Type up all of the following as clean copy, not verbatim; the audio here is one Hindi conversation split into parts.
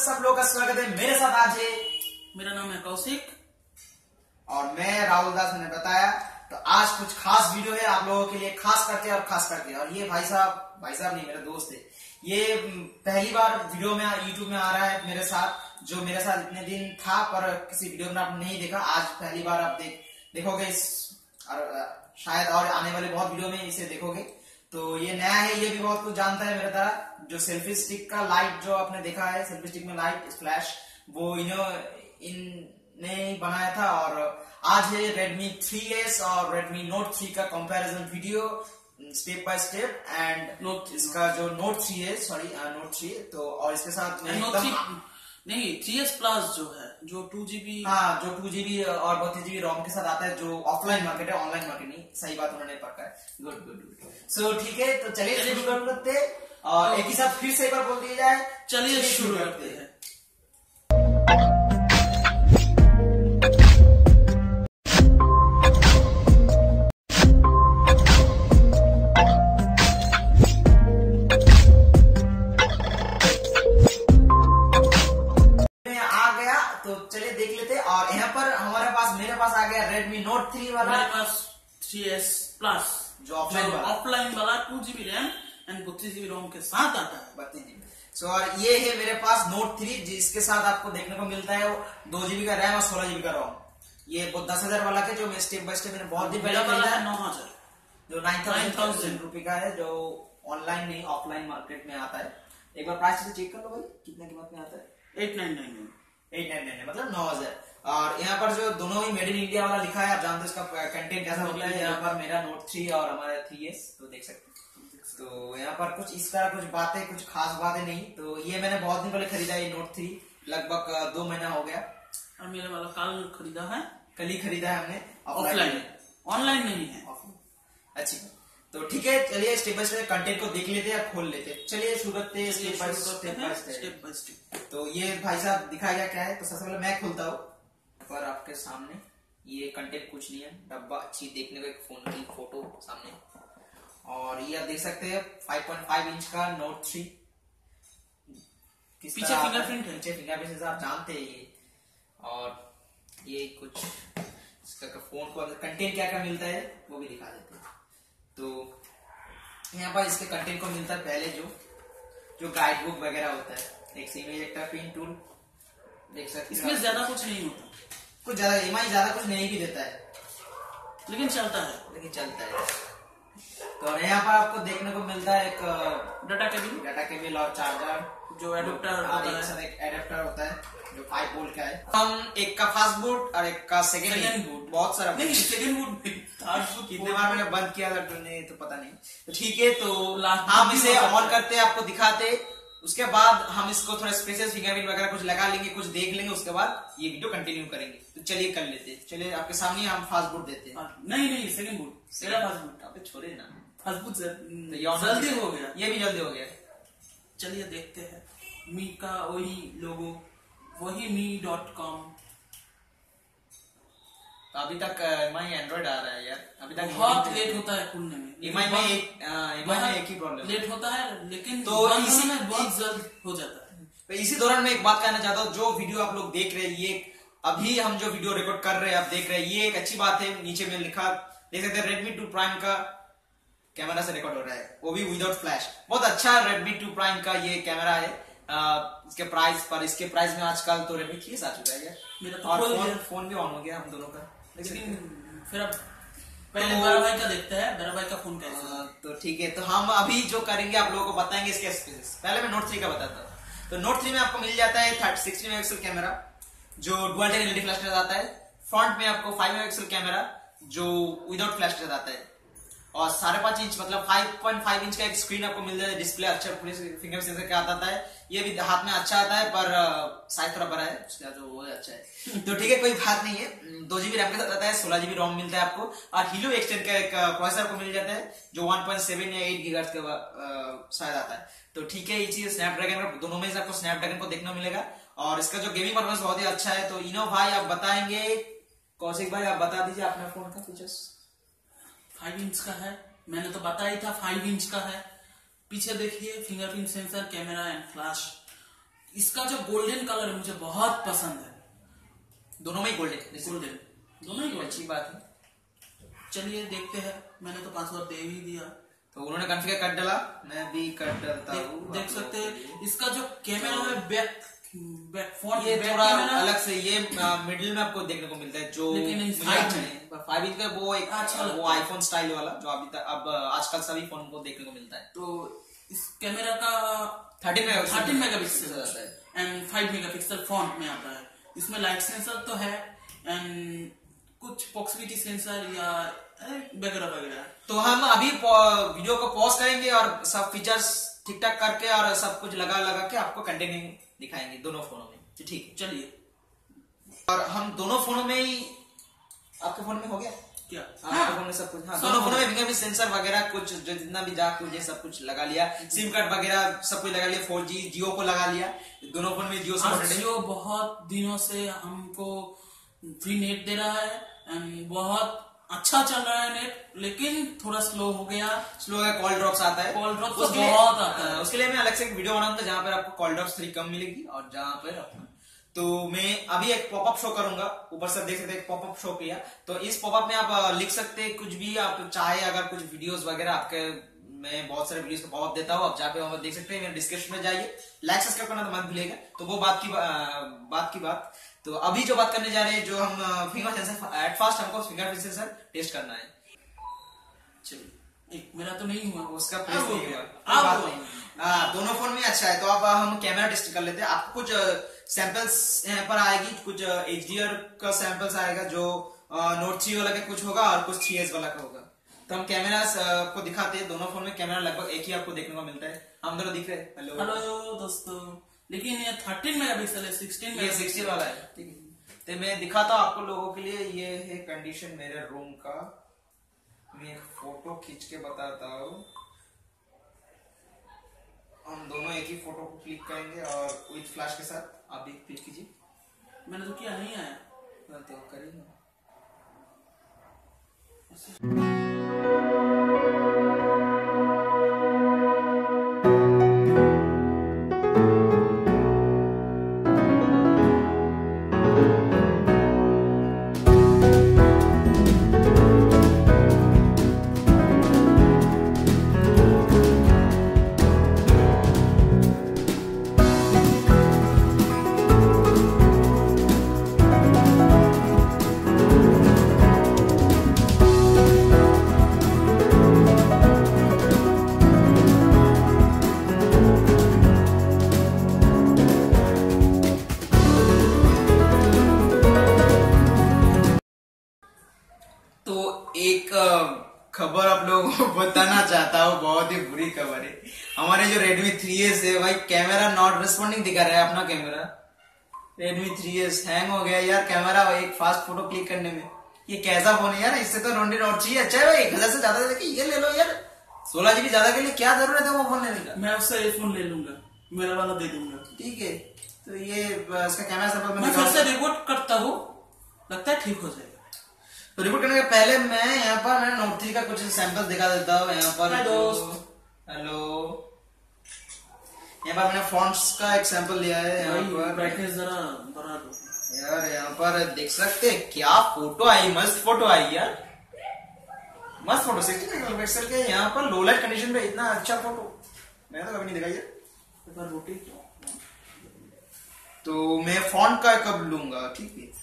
सब लोग का स्वागत है मेरे साथ आज है। मेरा नाम है कौशिक और मैं राहुल दास। मैंने बताया तो आज कुछ खास वीडियो है आप लोगों के लिए, खास करके। और ये भाई साहब नहीं, मेरा दोस्त है। ये पहली बार वीडियो में यूट्यूब में आ रहा है मेरे साथ, जो मेरे साथ इतने दिन था पर किसी वीडियो में आपने नहीं देखा। आज पहली बार आप देखोगे शायद, और आने वाले बहुत वीडियो में इसे देखोगे। तो ये नया है, ये भी बहुत कुछ जानता है मेरे तरह। जो सेल्फी स्टिक का लाइट जो आपने देखा है, सेल्फी स्टिक में लाइट फ्लैश, वो इनने बनाया था। और आज है Redmi 3S और Redmi Note 3 का comparison video step by step. And इसका जो Note 3 है, Note 3, तो और इसके साथ में नहीं 3S Plus जो है, जो 2GB, हाँ, जो 2GB और 32GB रोम के साथ आता है, जो ऑफलाइन मार्केट है, ऑनलाइन मार्केट नहीं। सही बात उन्होंने पकड़ा है। गुड। सो ठीक है, तो चलिए शुरू करते हैं। और एक ही साथ फिर से एक बार बोल दिया जाए, चलिए शुरू करते हैं। तो चलिए देख लेते हैं। और यहाँ पर मेरे पास आ गया Redmi Note 3 वाला, मेरे पास 3S Plus जो ऑफलाइन वाला 2GB रैम एंड 32GB रोम के साथ आता है। 32GB। सो और ये है मेरे पास Note 3, जिसके साथ आपको देखने को मिलता है 2GB का रैम और 16GB का रोम। ये 10,000 वाला के, जो मैं स्टेप बाय स्टेप मैंने बहुत दिन पहले खरीदा है। 9,000 जो 9,000 रुपए का है, जो ऑनलाइन नहीं ऑफलाइन मार्केट में आता है। एक बार प्राइस चेक कर लो भाई, कितने कीमत में आता है। 899 मतलब 9,000। और यहाँ पर जो दोनों ही मेड इन इंडिया वाला लिखा है, आप जानते हो इसका कंटेंट कैसा होता है। यहाँ पर मेरा Note 3 और हमारा 3S, तो देख सकते हैं। तो यहाँ पर कुछ इस तरह कुछ खास बातें नहीं। तो ये मैंने बहुत दिन पहले खरीदा है Note 3, लगभग 2 महीना हो गया। और मेरे वाला कल ही खरीदा है हमने, ऑफलाइन, ऑनलाइन नहीं है। अच्छी, तो ठीक है, चलिए स्टेप बाय स्टेप कंटेंट को देख लेते हैं, खोल लेते हैं। चलिए शुरू करते हैं स्टेप बाय स्टेप। तो ये भाई साहब दिखाया क्या है, तो सबसे पहले मैं खोलता हूँ पर आपके सामने। ये कंटेंट कुछ नहीं है, डब्बा अच्छी देखने को, एक फोन की फोटो सामने। और ये आप देख सकते हैं 5.5 इंच का Note 3। पीछे फिंगरप्रिंट है, फिंगरप्रिंट आप जानते हैं ये। और ये कुछ इसका फोन को अंदर कंटेंट क्या क्या मिलता है वो भी दिखा देते हैं। तो यहाँ पर इसके कंटेंट को मिलता है पहले जो गाइड बुक वगैरह होता है, एक इमेज एक्टर पिन टूल देख सकते हैं। इसमें ज्यादा कुछ नहीं होता, कुछ ज्यादा कुछ नहीं भी देता है, लेकिन चलता है। तो यहाँ पर आपको देखने को मिलता है एक डाटा केबल और चार्जर, जो एडेप्टर होता है जो 5 वोल्ट का है। हम एक का फास्ट बूट और एक का सेकेंड बूट, बहुत सारा नहीं, सेकेंड बूट कितने बार मैंने बंद किया था तो पता नहीं। तो ठीक है, तो हम इसे ऑन करते, आपको दिखाते, उसके बाद हम इसको थोड़ा स्पेशल फिंगरप्रिंट वगैरह कुछ लगा लेंगे, कुछ देख लेंगे, उसके बाद ये वीडियो कंटिन्यू करेंगे। तो चलिए कर लेते हैं। चलिए आपके सामने हम फास्ट बूट देते हैं। नहीं सेकेंड बूट, फास्ट बूट आप छोड़े ना, फास्ट बूट जल्दी हो गया, ये भी जल्दी हो गया। चलिए देखते हैं। मी का वही लोगो, वही me.com। अभी तक MI एंड्रॉइड आ रहा है यार, अभी तक बहुत लेट होता है खुलने में। MI में एक ही प्रॉब्लम लेट होता है, लेकिन तो इसी में बहुत जल्द हो जाता है। तो इसी दौरान मैं एक बात कहना चाहता हूँ, जो वीडियो आप लोग देख रहे हैं, ये अभी हम जो वीडियो रिकॉर्ड कर रहे हैं, आप देख रहे हैं, ये एक अच्छी बात है। नीचे में लिखा देख सकते हैं Redmi 2 Prime का कैमरा से रिकॉर्ड हो रहा है, वो भी विदाउट फ्लैश। बहुत अच्छा Redmi 2 Prime का ये कैमरा है। इसके प्राइस में आजकल तो Redmi 3 आ चुका है यार। मेरा तो फोन भी ऑन हो गया हम दोनों का। लेकिन फिर अब पहले बड़ा भाई का देखते हैं, बड़ा भाई का फोन कैसा है। तो ठीक है, तो हम अभी जो करेंगे आप लोगों को बताएंगे इसके स्पेसेस। पहले मैं Note 3 का बताता हूँ। तो Note 3 में आपको मिल जाता है 60 मेगापिक्सल कैमरा, जो डुअल टेक एलईडी फ्लैश के साथ आता है। फ्रंट में आपको 5 मेगापिक्सल कैमरा, जो विदाउट फ्लैश के साथ आता है। और 5.5 इंच मतलब 5.5 इंच का एक स्क्रीन आपको मिल जाता है। डिस्प्ले अच्छा फिंगर सेंसर के आता है। ये भी हाथ में अच्छा आता है, पर साइज थोड़ा बड़ा है उसका, जो वो अच्छा है। तो ठीक है, कोई बात नहीं है। 2GB रैम के साथ आता है, 16GB रोम मिलता है आपको। और हीलो एक्सटेंड का एक प्रोसेसर आपको मिल जाता है, जो 1.7 या 8 गीगाहर्ट्ज का शायद आता है। तो ठीक है, ये चीज स्नैपड्रैगन, दोनों में से आपको स्नैपड्रैगन को देखने मिलेगा। और इसका जो गेमिंग परफॉर्मेंस बहुत ही अच्छा है। तो इनो भाई आप बताएंगे, कौशिक भाई आप बता दीजिए अपने फोन का फीचर्स। 5 इंच का है, मैंने तो बताया ही था 5 इंच का है। पीछे देखिए fingerprint sensor, camera and flash. इसका जो गोल्डन कलर है मुझे बहुत पसंद है। दोनों में ही गोल्डन दोनों ही अच्छी बात है। चलिए देखते हैं, मैंने तो पासवर्ड दे ही दिया, तो उन्होंने कॉन्फ़िगर कर डाला, मैं भी कर डालता हूँ। देख सकते हैं इसका जो कैमरा है बैक फ्रंट, ये थोड़ा अलग से, ये मिडिल में आपको देखने को मिलता है जो, लेकिन 5 इंच का वो एक अच्छा वो आईफोन स्टाइल वाला जो अभी तक अब आजकल सभी फोन को देखने को मिलता है। तो इस कैमरा का 13 मेगापिक्सल आता है एंड 5 मेगापिक्सल फ्रंट में आता है। इसमें लाइट सेंसर तो है एंड कुछ प्रॉक्सिमिटी सेंसर या वगैरह वगैरह। तो हम अभी वीडियो को पॉज करेंगे और सब फीचर्स ठीक ठाक करके और सब कुछ लगा के आपको कंटिन्यू दिखाएंगे दोनों फोनों में। ठीक, चलिए। और हम दोनों फोनों में ही, आपके फोन में हो गया क्या? आपके फोन में सब कुछ, हाँ दोनों फोनों में फिंगरप्रिंट सेंसर वगैरह कुछ जो जितना भी जा कुछ सब कुछ लगा लिया, सिम कार्ड वगैरह सब कुछ लगा लिया, 4G जियो को लगा लिया, दोनों फोन में जियो सपोर्टेड है। जियो बहुत दिनों से हमको फ्री नेट दे रहा है एंड बहुत अच्छा चल रहा है नेट, लेकिन थोड़ा स्लो हो गया। कॉल ड्रॉप्स आता है, कॉल ड्रॉप्स तो बहुत आता है। उसके लिए मैं अलग से एक वीडियो बनाऊंगा जहां पर आपको कॉल ड्रॉप्स थोड़ी कम मिलेगी और जहां पर तो मैं अभी एक पॉपअप शो करूंगा, ऊपर से देख सकते हैं पॉपअप शो किया, तो इस पॉपअप में आप लिख सकते हैं कुछ भी आप चाहे, अगर कुछ वीडियोस वगैरह आपके, मैं बहुत सारे वीडियोस को पॉपअप देता हूँ, आप जहाँ पे वहां देख सकते हैं, मेरे डिस्क्रिप्शन में जाइए, लाइक सब्सक्राइब करना तो मत भूलिएगा। तो वो बात की बात। तो अभी जो बात करने जा रहे हैं, जो हम फिंगर सेंसर, एट फर्स्ट हमको फिंगर सेंसर टेस्ट करना है। चलिए, मेरा तो नहीं हुआ, उसका प्रेस नहीं हुआ, दोनों फोन में अच्छा है। तो अब हम कैमरा टेस्ट कर लेते हैं। आपको कुछ सैंपल्स यहाँ पर आएगी, कुछ HDR का सैंपल्स आएगा, जो Note 3 वाला का कुछ होगा और कुछ 3S वाला का होगा। तो हम कैमरा को दिखाते हैं, दोनों फोन में कैमरा लगभग एक ही आपको देखने को मिलता है। हम दोनों दिख रहे हैं। हेलो दोस्तों, लेकिन ये 13 मेगापिक्सल है, 16 वाला है। ठीक है, तो मैं दिखाता हूँ आपको लोगों के लिए। ये है कंडीशन मेरे रूम का, मैं एक फोटो खींच के बताता हूँ। हम दोनों एक ही फोटो को क्लिक करेंगे और विद फ्लैश के साथ आप भी क्लिक कीजिए। मैंने तो किया, नहीं आया तो करिए। एक खबर आप लोगों को बताना चाहता हूँ, बहुत ही बुरी खबर है। हमारे जो Redmi 3S है भाई, कैमरा नॉट रिस्पॉन्डिंग दिखा रहा है। अपना कैमरा Redmi 3S हैंग हो गया यार, कैमरा एक फास्ट फोटो क्लिक करने में। ये कैसा फोन है यार, इससे तो Redmi Note चाहिए। अच्छा है भाई, 1000 से ज्यादा देके ये ले लो यार, 16 GB ज्यादा के लिए क्या जरूरत है वो फोन लेने का। मैं उससे फोन ले लूंगा, मेरा वाला दे दूंगा। ठीक है, तो ये इसका कैमरा सब मैं फिर से रिपोर्ट करता हूँ, लगता है ठीक हो जाएगा। तो रिपोर्ट करने के पहले मैं यहाँ पर Note 3 का कुछ सैंपल दिखा देता हूँ। यहाँ पर हेलो, यहाँ पर मैंने फॉन्ट्स का एक सैंपल लिया है। यहाँ पर ब्राइटनेस जरा बढ़ा दो यार, यहाँ पर देख सकते हैं क्या फोटो आई, मस्त फोटो आई यार, मस्त फोटो। 16 मेगापिक्सल के यहाँ पर लो लाइट कंडीशन में इतना अच्छा फोटो मैंने तो कभी नहीं देखा यार। रोटी तो मैं फॉन्ट का कब लूंगा, ठीक है।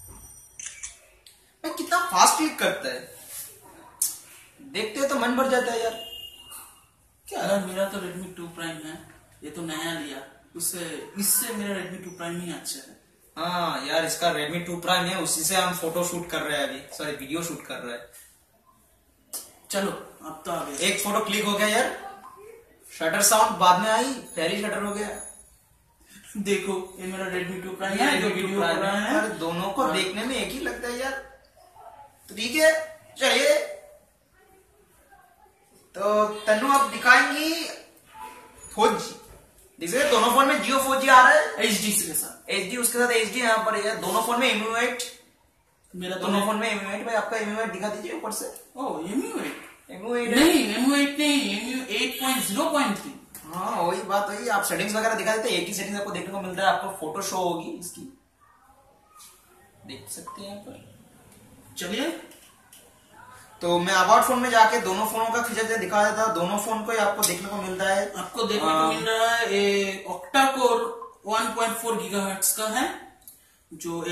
मैं कितना फास्ट क्लिक करता है, देखते हैं तो मन भर जाता है यार। क्या यार, मेरा तो Redmi 2 Prime है, ये तो नया लिया, उससे इससे मेरा Redmi 2 Prime ही अच्छा है। हाँ यार, इसका Redmi 2 Prime है, उसी से हम फोटो शूट कर रहे हैं अभी, सॉरी वीडियो शूट कर रहे हैं। चलो अब तो आ गया, एक फोटो क्लिक हो गया यार, शटर साउंड बाद में आई, पहली शटर हो गया। देखो ये मेरा Redmi 2 Prime है, जो वीडियो कर रहा है। दोनों को देखने में एक ही लगता है यार। तो ठीक है, चलिए। तो तन्नू अब दिखाएंगी 4G। देखिए दोनों फोन में जियो 4G आ रहा है, HD के साथ, HD उसके साथ HD यहाँ पर है। दोनों फोन में MUI8, मेरा दोनों फोन में MUI8। भाई आपका MUI8 दिखा दीजिए ऊपर से। ओ MUI8 MUI8 नहीं, MUI8 नहीं, MUI 8.0.3। हाँ वही बात, वही आप सेटिंग्स वगैरह दिखा देते, एक ही सेटिंग्स आपको देखने को मिलता है, आपको फोटो शो होगी इसकी, देख सकते हैं यहाँ पर। चलिए तो मैं अबाउट फोन में जाके दोनों फोनों का फीचर दिखा देता हूँ। दोनों फोन को आपको देखने को मिलता है, आपको देखने को मिल रहा है ये ऑक्टा कोर 1.4 गीगाहर्ट्ज का है, जो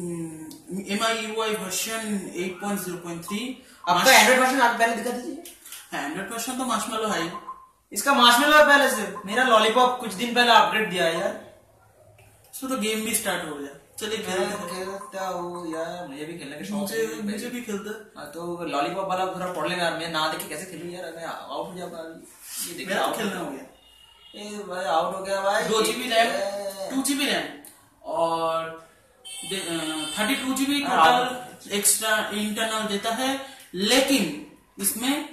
MIUI वर्जन 8.0.3। आपका एंड्रॉइड वर्जन आप पहले दिखा दीजिए। एंड्रॉइड वर्जन तो मार्शमेलो है, इसका मार्शमेलो पहले से, मेरा लॉलीपॉप कुछ दिन पहले अपडेट दिया है यार, इसमें तो गेम भी स्टार्ट हो गया। चलिए खेलता हूँ यार, मुझे भी खेलने का शौक है, मुझे भी खेलता है। तो लॉलीपॉप वाला थोड़ा पढ़ लेगा, मैं ना देखे कैसे खेलूं यार, मैं आउट हो जाऊंगा। ये देखिए आउट खेलना हो गया, ये भाई आउट हो गया भाई। 2GB रैम, 2GB रैम और 32GB टोटल एक्स्ट्रा इंटरनल देता है, लेकिन इसमें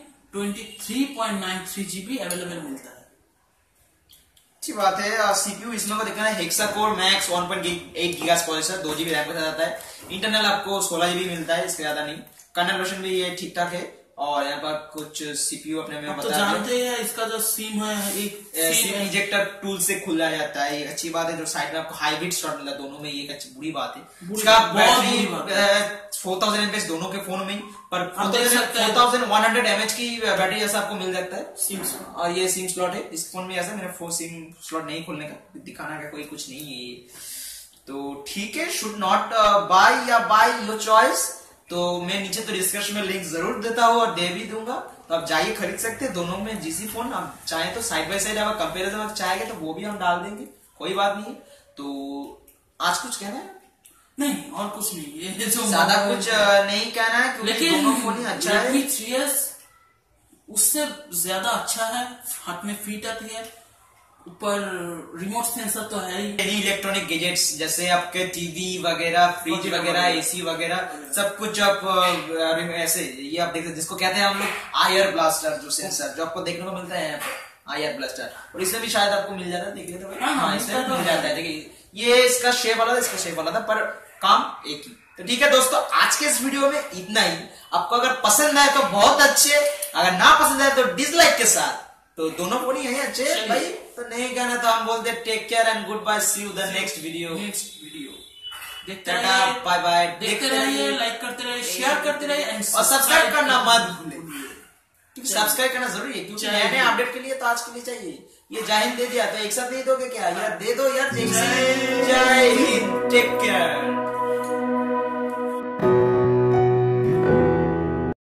23.93GB अवेलेबल मिलता है। अच्छी बात है। सीपीयू इसमें को देखना है hexa core max 1.8 gigahertz processor, 2GB RAM के साथ आता है। इंटरनल आपको 16GB मिलता है, इसके ज्यादा नहीं। कर्नल वर्जन भी ये ठीक ठाक है, और यहाँ पर कुछ सीपीयू अपने में तो जानते हैं इसका जो सिम है, एक सिम इजेक्टर टूल से खुला जाता है, एक अच्छी बात है। जो साइड में आपको हाइब्रिड स्लॉट मिला दोनों में, ये एक अच्छी बुरी बात है। इसका बैटरी 4000 mAh दोनों के फोन में, पर 4100 mAh की बैटरी जैसा आपको मिल जाता है सिम, और ये सिम स्लॉट है इस फोन में। ऐसा मेरा फोन सिम स्लॉट नहीं खोलने का, दिखाना का कोई कुछ नहीं है ये, तो ठीक है। शुड नॉट बाय या बाय योर चॉइस। तो मैं नीचे तो डिस्क्रिप्शन में लिंक जरूर देता हूँ और दे भी दूंगा, तो आप जाइए खरीद सकते हैं। दोनों में जीसी फोन आप चाहे तो साइड बाय साइड आप कंपेरिजन में चाहेंगे तो वो भी हम डाल देंगे, कोई बात नहीं है। तो आज कुछ कहना है? नहीं और कुछ नहीं, ये जो ज्यादा कुछ नहीं कहना है, क्योंकि दोनों फोन ही अच्छा है। Redmi 3S उससे ज्यादा अच्छा है, हाथ में फिट आती है, ऊपर रिमोट सेंसर तो है ही। इलेक्ट्रॉनिक गैजेट्स जैसे आपके टीवी वगैरह, फ्रिज वगैरह, एसी वगैरह सब कुछ आप ऐसे ये आप देखते हैं, जिसको कहते हैं हम लोग आयर ब्लास्टर, जो सेंसर जो आपको देखने को मिलता है यहाँ पर आयर ब्लास्टर, और इसमें भी शायद आपको मिल जाता है, देखिए तो हाँ इसमें मिल जाता है। देखिए ये इसका शेप वाला था, इसका शेप वाला था, पर काम एक ही। तो ठीक है दोस्तों, आज के इस वीडियो में इतना ही। आपको अगर पसंद आए तो बहुत अच्छे, अगर ना पसंद आए तो डिसलाइक के साथ। तो दोनों फोन ही अच्छे भाई, तो नहीं कहना तो हम बोलते take care and good bye, see you the next video. देखते रहिए, बाय बाय, देखते रहिए, लाइक करते रहिए, शेयर करते रहिए, और सब्सक्राइब करना मत भूलिए। सब्सक्राइब करना जरूरी है, क्योंकि नए नए अपडेट के लिए तो आज के लिए चाहिए। ये जय हिंद दे दिया, तो एक साथ दे दोगे क्या यार? दे दो यार, जय हिंद, टेक केयर।